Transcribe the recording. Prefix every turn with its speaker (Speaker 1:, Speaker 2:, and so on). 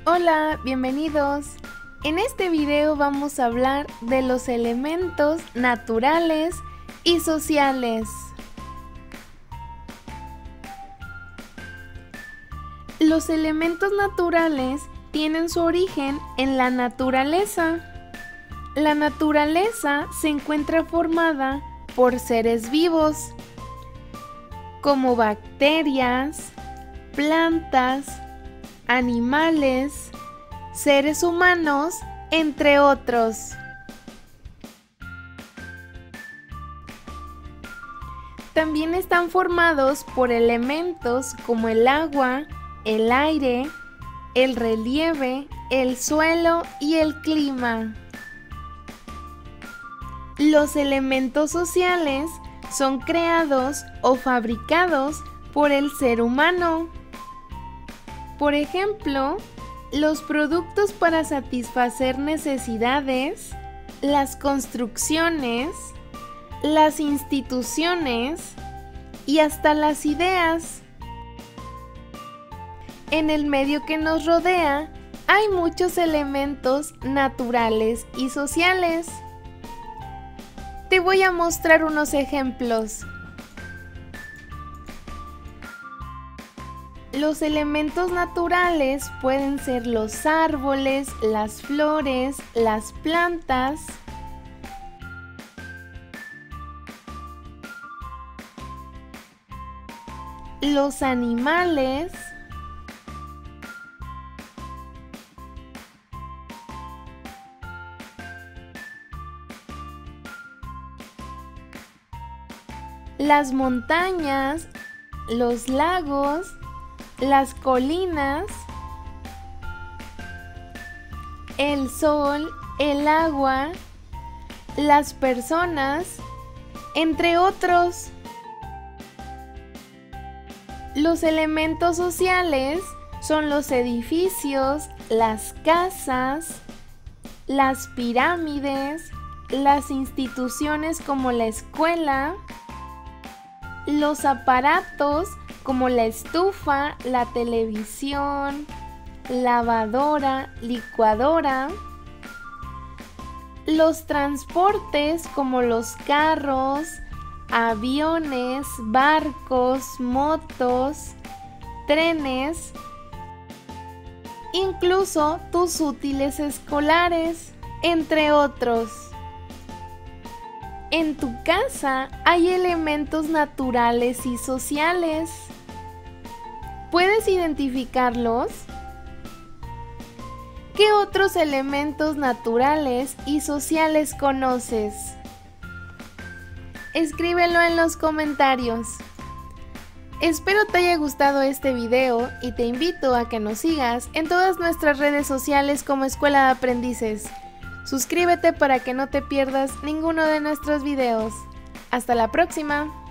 Speaker 1: Hola, bienvenidos. En este video vamos a hablar de los elementos naturales y sociales. Los elementos naturales tienen su origen en la naturaleza. La naturaleza se encuentra formada por seres vivos, como bacterias, plantas, animales, seres humanos, entre otros. También están formados por elementos como el agua, el aire, el relieve, el suelo y el clima. Los elementos sociales son creados o fabricados por el ser humano. Por ejemplo, los productos para satisfacer necesidades, las construcciones, las instituciones y hasta las ideas. En el medio que nos rodea hay muchos elementos naturales y sociales. Te voy a mostrar unos ejemplos. Los elementos naturales pueden ser los árboles, las flores, las plantas, los animales, las montañas, los lagos, las colinas, el sol, el agua, las personas, entre otros. Los elementos sociales son los edificios, las casas, las pirámides, las instituciones como la escuela, los aparatos como la estufa, la televisión, lavadora, licuadora, los transportes como los carros, aviones, barcos, motos, trenes, incluso tus útiles escolares, entre otros. En tu casa hay elementos naturales y sociales. ¿Puedes identificarlos? ¿Qué otros elementos naturales y sociales conoces? Escríbelo en los comentarios. Espero te haya gustado este video y te invito a que nos sigas en todas nuestras redes sociales como Escuela de Aprendices. Suscríbete para que no te pierdas ninguno de nuestros videos. ¡Hasta la próxima!